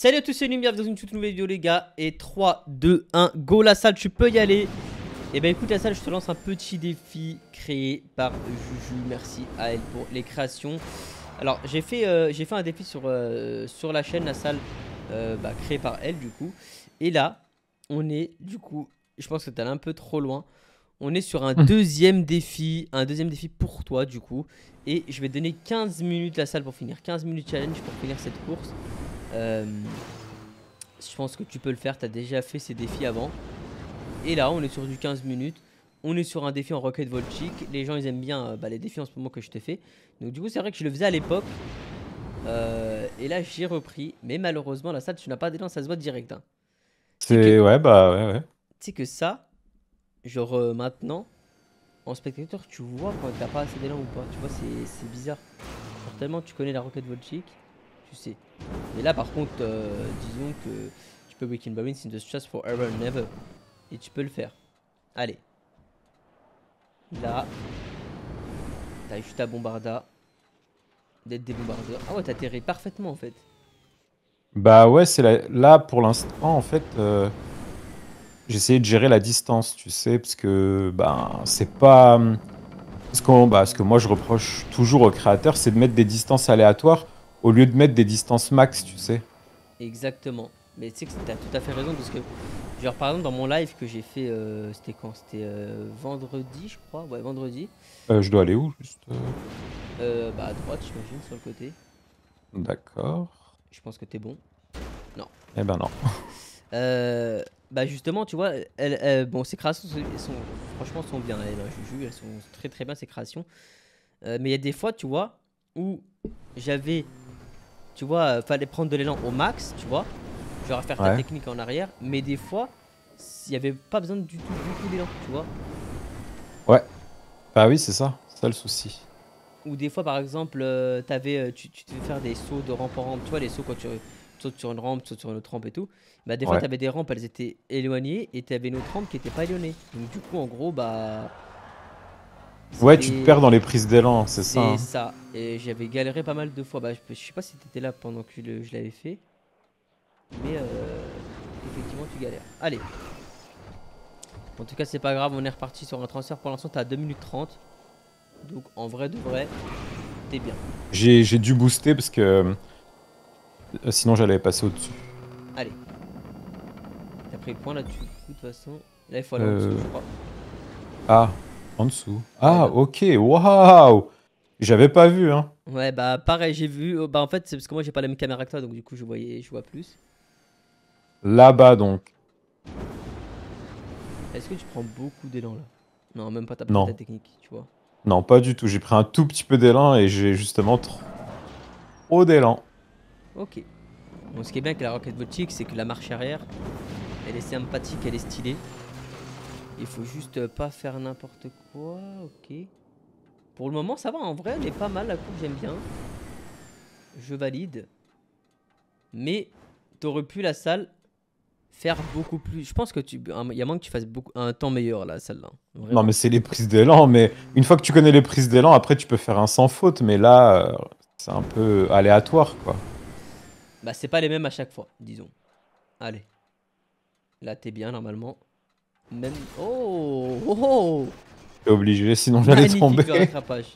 Salut à tous, c'est Lumière dans une toute nouvelle vidéo les gars. Et 3, 2, 1, go la salle, tu peux y aller. Et bah écoute la salle, je te lance un petit défi créé par Juju. Merci à elle pour les créations. Alors j'ai fait un défi sur la chaîne, la salle créée par elle du coup. Et là, on est du coup, je pense que t'es allé un peu trop loin. On est sur un deuxième défi pour toi du coup. Et je vais te donner 15 minutes la salle pour finir. 15 minutes challenge pour finir cette course. Je pense que tu peux le faire, tu as déjà fait ces défis avant. Et là on est sur du 15 minutes. On est sur un défi en Rocket Volchik. Les gens ils aiment bien les défis en ce moment que je te fais. Donc du coup c'est vrai que je le faisais à l'époque. Et là j'ai repris. Mais malheureusement la salle tu n'as pas d'élan, ça se voit direct hein. C'est ouais bah ouais ouais. Tu sais que ça, genre maintenant en spectateur tu vois quand t'as pas assez d'élan ou pas. Tu vois c'est bizarre. Genre tellement tu connais la Rocket Volchik, tu sais. Et là par contre disons que tu peux Weekend Barons in the Stress Forever and Never. Et tu peux le faire. Allez. Là. T'as juste à bombarda. D'être des bombardeurs. Ah ouais, t'atterris parfaitement en fait. Bah ouais, là pour l'instant en fait j'ai essayé de gérer la distance, tu sais, parce que bah c'est pas ce que moi je reproche toujours aux créateurs, c'est de mettre des distances aléatoires au lieu de mettre des distances max, tu sais. Exactement. Mais tu sais que t'as tout à fait raison parce que, genre par exemple dans mon live que j'ai fait, c'était quand? C'était vendredi je crois. Ouais, vendredi. Je dois aller où juste Bah à droite j'imagine sur le côté. D'accord. Je pense que t'es bon. Non. Eh ben non. Bah justement tu vois bon ces créations franchement sont bien elles, Juju, elles sont très très bien ces créations. Mais il y a des fois tu vois où j'avais, tu vois, fallait prendre de l'élan au max, tu vois, genre faire ta Ouais. technique en arrière, mais des fois il y avait pas besoin du tout d'élan, tu vois. Ouais. Bah oui, c'est ça le souci. Ou des fois par exemple tu devais faire des sauts de rampe en rampe, tu vois les sauts quand tu sautes sur une rampe, tu sautes sur une autre rampe et tout. Bah des fois Ouais. t'avais des rampes, elles étaient éloignées et t'avais une autre rampe qui était pas éloignée. Donc du coup en gros bah Ouais, tu te perds c'était dans les prises d'élan, c'est ça, c'est hein. ça. Et j'avais galéré pas mal de fois. Bah je sais pas si t'étais là pendant que je l'avais fait, mais effectivement tu galères. Allez. En tout cas c'est pas grave, on est reparti sur un transfert. Pour l'instant t'es à 2 minutes 30. Donc en vrai de vrai, t'es bien. J'ai dû booster parce que sinon j'allais passer au-dessus. Allez. T'as pris le point là-dessus. De toute façon. Là, il faut aller en dessous, Euh, je crois. Ah, en dessous. Ouais, Ah, bah. ok, waouh! J'avais pas vu, hein. Ouais, bah, pareil, j'ai vu. Bah, en fait, c'est parce que moi, j'ai pas la même caméra que toi, donc du coup, je vois plus. Là-bas, donc. Est-ce que tu prends beaucoup d'élan là? Non, même pas, t'as pas fait ta Non. technique, tu vois. Non, pas du tout. J'ai pris un tout petit peu d'élan et j'ai justement trop d'élan. Ok. Bon, ce qui est bien avec la Rocket Boutique, c'est que la marche arrière, elle est sympathique, elle est stylée. Il faut juste pas faire n'importe quoi, ok. Pour le moment, ça va, en vrai, elle est pas mal, la coupe, j'aime bien. Je valide. Mais t'aurais pu la salle faire beaucoup plus. Je pense que il y a moins que tu fasses un temps meilleur là, celle-là. Non, Vraiment. mais c'est les prises d'élan. Mais une fois que tu connais les prises d'élan, après, tu peux faire un sans faute. Mais là, c'est un peu aléatoire, quoi. Bah, c'est pas les mêmes à chaque fois, disons. Allez. Là, t'es bien normalement. Même. Oh, oh, oh. T'es obligé, sinon j'allais Magnifique le tomber. rattrapage.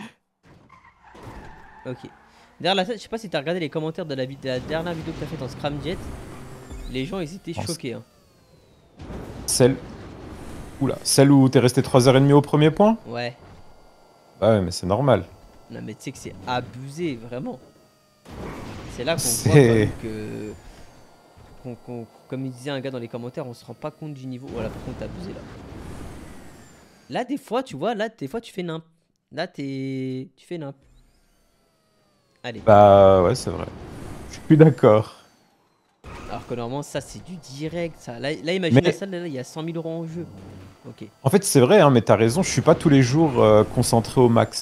Ok. Derrière la tête, je sais pas si t'as regardé les commentaires de de la dernière vidéo que t'as faite en Scramjet. Les gens, ils étaient choqués. Hein. Celle... Oula, celle où t'es resté 3h30 au premier point? Ouais. Bah ouais, mais c'est normal. Non, mais tu sais que c'est abusé, vraiment. C'est là qu'on voit quand C'est... même que. Comme il disait un gars dans les commentaires, on se rend pas compte du niveau. Voilà, par contre, t'as abusé là. Là, des fois, tu vois, là, des fois, tu fais nimp. Là, tu fais nimp. Allez. Bah ouais, c'est vrai. Je suis d'accord. Alors que normalement, ça, c'est du direct. Ça. Là, imagine la Mais salle, là, il y a 100 000 euros en jeu. Ok. en fait, c'est vrai, hein, mais t'as raison, je suis pas tous les jours concentré au max.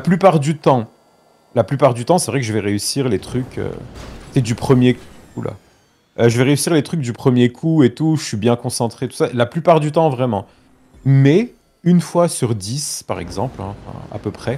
La plupart du temps, c'est vrai que je vais réussir les trucs. C'est du premier. Oula. Je vais réussir les trucs du premier coup et tout. Je suis bien concentré, tout ça. La plupart du temps, vraiment. Mais une fois sur 10, par exemple, hein, enfin, à peu près,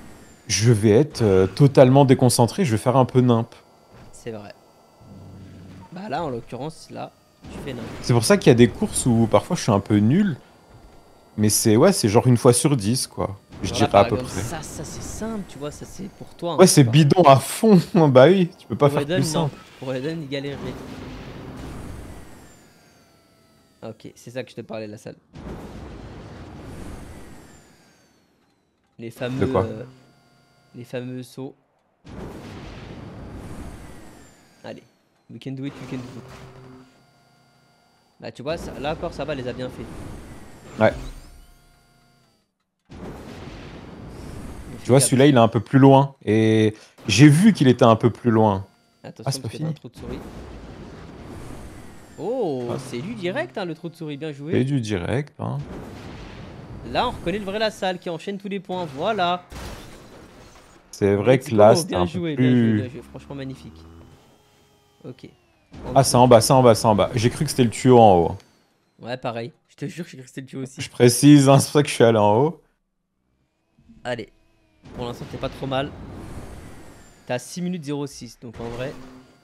je vais être totalement déconcentré. Je vais faire un peu nimp. C'est vrai. Bah là, en l'occurrence, là, tu fais n'importe. C'est pour ça qu'il y a des courses où parfois je suis un peu nul. Mais c'est ouais, c'est genre une fois sur 10, quoi. Je Genre là, dirais à par peu exemple, près. ça c'est simple, tu vois, ça c'est pour toi. Ouais, Hein, c'est par contre. bidon à fond. Bah oui, tu peux pas Pour faire plus Eden, non. simple. Pour Eden, il galérerait. Ok, c'est ça que je te parlais, la salle. Les De fameux, quoi? les fameux sauts. Allez, we can do it, we can do it. Là, tu vois, ça, là encore, ça va, elle les a bien fait. Ouais. Mais Tu fais vois, gaffe. celui-là, il est un peu plus loin. Et j'ai vu qu'il était un peu plus loin. Ah, Attention, c'est pas parce que t'as un fini. trou de souris. Oh, Ah, c'est lui direct, hein, le trou de souris, bien c'est joué. du direct, hein. Là, on reconnaît le vrai la salle qui enchaîne tous les points. Voilà. C'est vrai Let's que là, go, c'était bien un peu joué, bien joué, bien plus... joué. Franchement, magnifique. Ok. En Ah, c'est dessous. en bas, c'est en bas, c'est en bas. J'ai cru que c'était le tuyau en haut. Ouais, pareil. Je te jure, j'ai cru que c'était le tuyau aussi. Je précise, hein, c'est pour ça que je suis allé en haut. Allez. Pour l'instant, t'es pas trop mal. T'as 6 minutes 06, donc en vrai.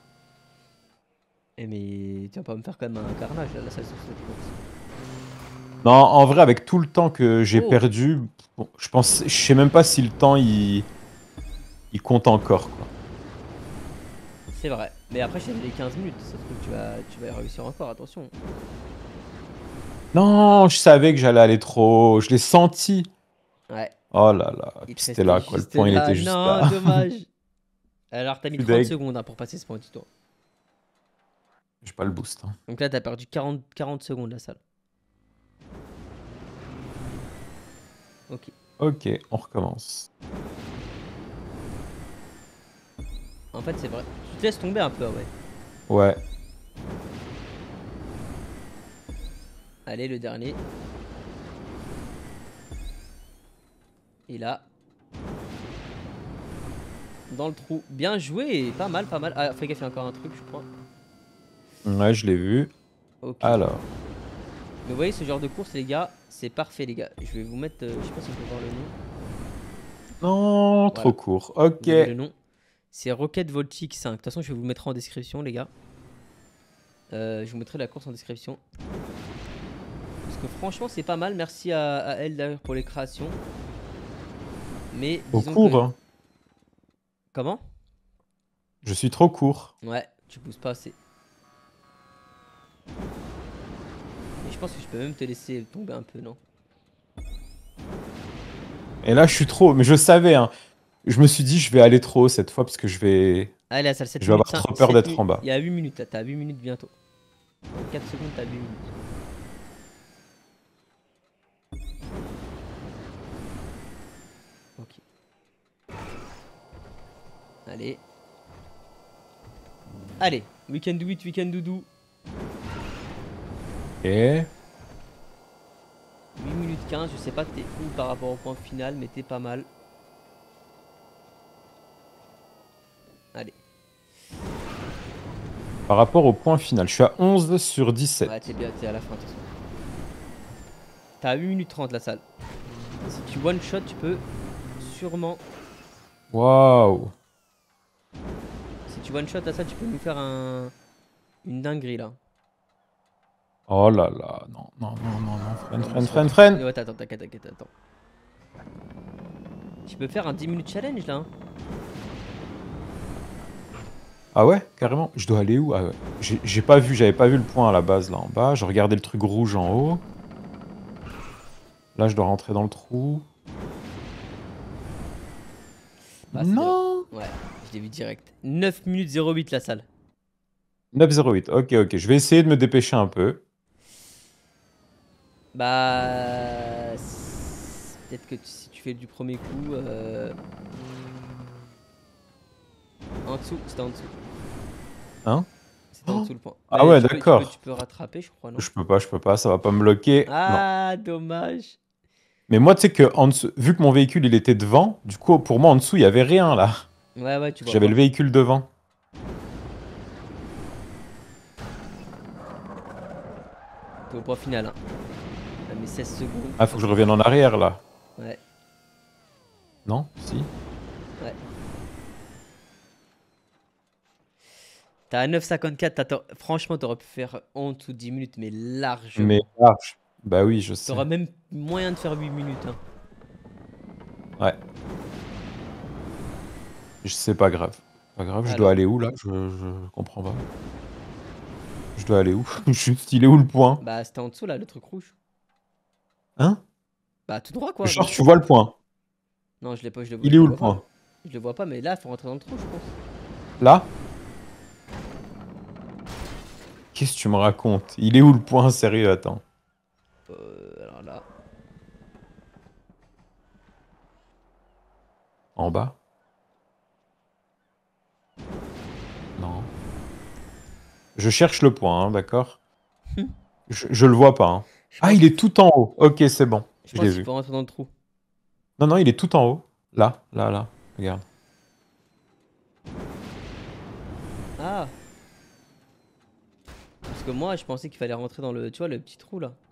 Eh, mais tu vas pas me faire quand même un carnage là, la salle sur cette course. Non, en vrai, avec tout le temps que j'ai Oh, perdu, bon, je sais même pas si le temps il compte encore, quoi. c'est vrai. Mais après, j'ai les 15 minutes. Ça se trouve, tu vas y réussir encore, attention. Non, je savais que j'allais aller trop haut. Je l'ai senti. Ouais, Oh là là. il Puis te c'était restait là, quoi. Le juste point, il là. était juste Non, là. dommage. Alors, t'as Je mis suis 30 deg. secondes hein, pour passer ce point, dis-toi. J'ai pas le boost, hein. Donc là, t'as perdu 40 secondes la salle. Ok. Ok, on recommence. En fait, c'est vrai. Tu te laisses tomber un peu, ouais. Ouais. Allez, le dernier. Et là. Dans le trou. Bien joué. Pas mal, pas mal. Ah, fais gaffe, il y a encore un truc, je crois. Ouais, je l'ai vu. Ok. Alors. Mais vous voyez, ce genre de course, les gars, c'est parfait, les gars. Je vais vous mettre. Je sais pas si on peut voir le nom. Non, trop Voilà. court. Ok. Vous avez le nom. C'est Rocket Voltic 5. De toute façon, je vais vous le mettre en description, les gars. Je vous mettrai la course en description. Parce que franchement, c'est pas mal. Merci à elle d'ailleurs pour les créations. Mais Trop disons que. court, hein. Comment? Je suis trop court. Ouais, tu pousses pas assez. Et je pense que je peux même te laisser tomber un peu, non? Et là, je suis trop. Mais je savais, hein. Je me suis dit, je vais aller trop haut cette fois parce que Allez, à salle 7 je vais minutes. avoir trop peur d'être en bas. Il y a 8 minutes là. T'as 8 minutes bientôt. Dans 4 secondes, t'as 8 minutes. Ok. Allez. Allez. We can do it, we can do. Et 8 minutes 15, je sais pas t'es où par rapport au point final, mais t'es pas mal. Allez. par rapport au point final, je suis à 11 sur 17. Ouais, t'es bien, t'es à la fin de toute façon. T'as 8 minutes 30 la salle. Si tu one shot, tu peux sûrement. Waouh. Si tu one shot la salle, tu peux nous faire une dinguerie là. Oh là là. Non, non, non, non, non. Freine. Ouais, t'inquiète, attends. Tu peux faire un 10 minutes challenge là. Hein. Ah ouais, carrément. Je dois aller où? Ah ouais. J'ai pas vu, j'avais pas vu le point à la base là en bas. Je regardais le truc rouge en haut. Là, je dois rentrer dans le trou. Bah, Non. ouais, je l'ai vu direct. 9 minutes 08 la salle. 9,08. Ok, ok. Je vais essayer de me dépêcher un peu. Bah. Peut-être que si tu fais du premier coup. En dessous, c'était en dessous. Hein? C'était en dessous le point. Ah Bah, ouais, tu d'accord. peux rattraper, je crois, non? Je peux pas, ça va pas me bloquer. Non. Ah, dommage. Mais moi, tu sais que en dessous, vu que mon véhicule il était devant, du coup, pour moi en dessous, il y avait rien là. Ouais, tu vois J'avais pas. le véhicule devant. T'es au point final, hein. T'as mis 16 secondes. Ah, faut que je revienne en arrière là. Ouais, Non? Si? ouais. T'as à 9,54. Franchement, t'aurais pu faire en dessous de 10 minutes, mais largement. Mais large. Bah oui, je sais. T'auras même moyen de faire 8 minutes. Hein. Ouais. C'est pas grave. Pas grave, je Alors. dois aller où là? Je comprends pas. Je dois aller où? Juste, il est où le point? Bah, c'était en dessous là, le truc rouge. Hein? Bah, tout droit quoi. Genre, Donc, tu vois le point. non, je l'ai pas, je Il le est où le vois pas. point? Je le vois pas, mais là, faut rentrer dans le trou, je pense. Là? Qu'est-ce que tu me racontes? Il est où le point? Sérieux, attends. Alors là. En bas? Non. Je cherche le point, hein, d'accord? Je le vois pas. Hein. Je Ah, pense il qu'il est tout en haut. Ok, c'est bon. je Je l'ai pense qu'il vu. faut rentrer dans le trou. Non, non, il est tout en haut. Là, là, là. Regarde. Ah. Parce que moi, je pensais qu'il fallait rentrer dans le, tu vois, le petit trou là.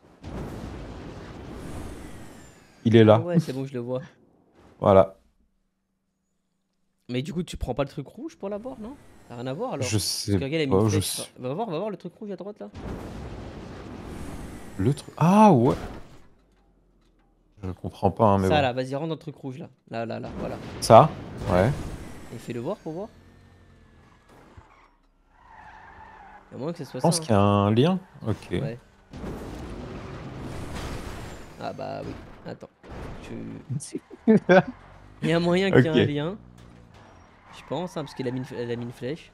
Il est Ah là. ouais, c'est bon, je le vois. Voilà. Mais du coup, tu prends pas le truc rouge pour l'avoir, non? Ça n'a rien à voir alors. Je Parce sais que regarde, il a mis pas. une Je flèche. sais. Va voir le truc rouge à droite là. Le truc. Ah, ouais. Je comprends pas, hein, mais Ça bon. là, vas-y, rentre dans le truc rouge là. Là, voilà. Ça? Ouais. Et fais-le voir pour voir. Il y a moins que ce soit Je ça. pense Hein. qu'il y a un lien. Ok. Ouais. Ah bah oui. Attends. Il y a moyen qu'il y ait un Ok. lien. Je pense, hein, parce qu'elle a mis elle a mis une flèche.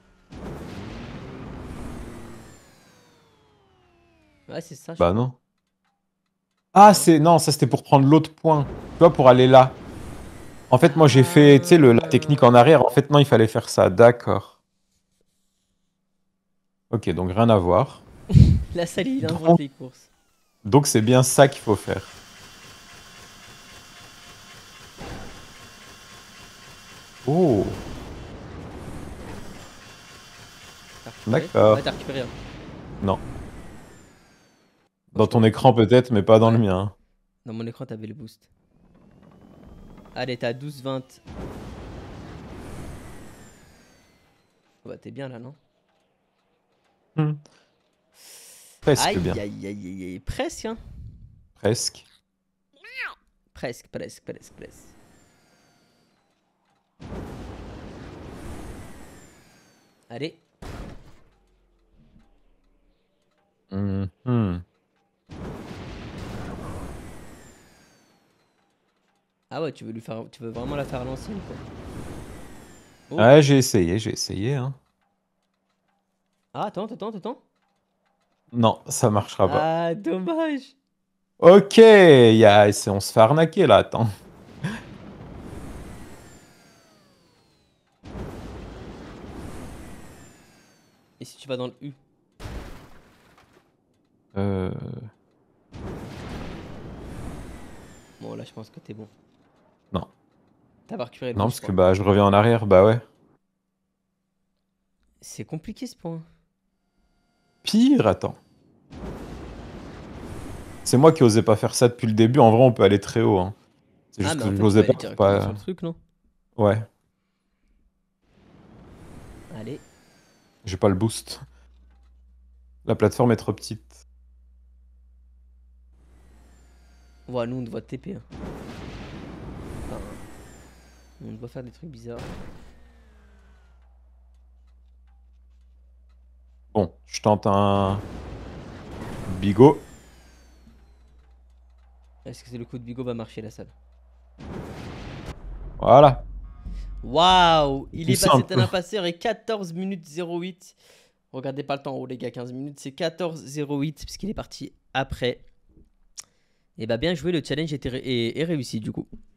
Ouais, c'est ça, je Bah crois. non. Ah, Non. c'est... Non, ça c'était pour prendre l'autre point. Tu vois, pour aller là. En fait, moi j'ai fait, tu sais, la technique en Ah. arrière. En fait, non, il fallait faire ça. D'accord. Ok, donc rien à voir. La salle, il invente Donc, les courses. donc c'est bien ça qu'il faut faire. Oh, T'as récupéré? d'accord. Ouais, t'as récupéré. Hein. Non. Bon, Dans je ton t'en- écran peut-être, mais pas dans le Ouais. mien. Dans mon écran, t'avais le boost. Allez, t'as 12-20. Oh, bah, t'es bien là, non? Hmm. Presque Aïe, bien. aïe, aïe, aïe, aïe. Presque, hein? Presque. Presque. Allez. Mhm. Ah ouais, tu veux vraiment la faire à l'ancienne, quoi. Oh. Ouais, j'ai essayé, hein. Ah, attends. Non, ça marchera pas. Ah, dommage. Ok, on se fait arnaquer là, attends. Et si tu vas dans le U? Euh... Bon, là, je pense que t'es bon. Non. T'as pas récupéré le Non, boost, parce je que crois. bah je reviens en arrière, bah ouais. C'est compliqué, ce point. Pire, attends. C'est moi qui osais pas faire ça depuis le début. En vrai, on peut aller très haut. Hein. C'est Ah, juste mais que en je fait, tu peux n'osais pas aller pour directement sur pas. le truc, non? Ouais, Allez. j'ai pas le boost. La plateforme est trop petite. Ouais, nous, on doit TP. Hein. Enfin, on doit faire des trucs bizarres. Bon, je tente un bigot. Est-ce que c'est le coup de Bigot va marcher, la salle? Voilà, Waouh! Il tout est passé tel simple. un passeur et 14 minutes 08. Regardez pas le temps en haut, les gars. 15 minutes, c'est 14-08 puisqu'il est parti après. Et bah, bien joué, le challenge est réussi du coup.